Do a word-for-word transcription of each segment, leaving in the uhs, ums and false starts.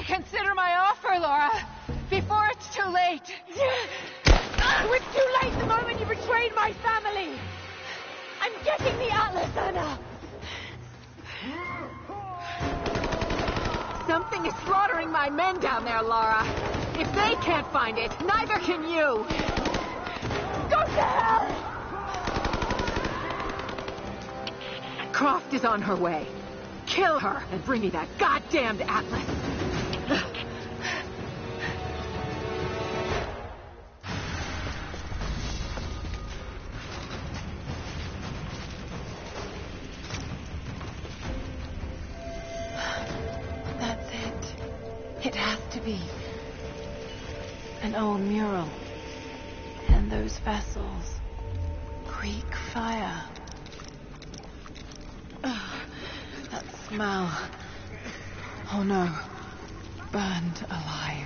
Reconsider my offer, Laura, before it's too late. It was too late the moment you betrayed my family. I'm getting the Atlas, Anna. Something is slaughtering my men down there, Laura. If they can't find it, neither can you. Go to hell! Croft is on her way. Kill her and bring me that goddamned Atlas. That's it. It has to be. An old mural. And those vessels. Greek fire. Ugh, that smell. Oh no. Burned alive.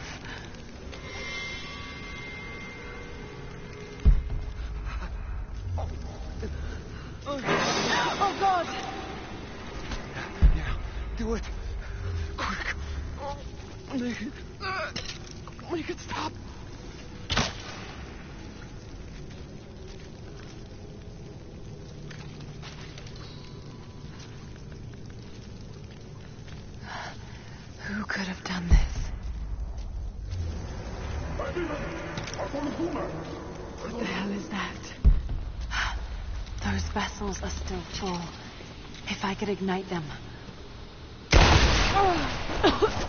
Oh God! Yeah, do it. Quick. Make it. Make it stop. Who could have done this? What the hell is that? Those vessels are still full. If I could ignite them.